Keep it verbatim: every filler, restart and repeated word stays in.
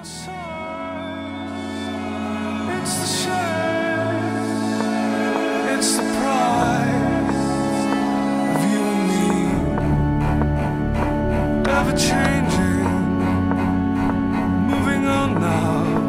It's the shame, it's the pride of you and me, ever changing, moving on now.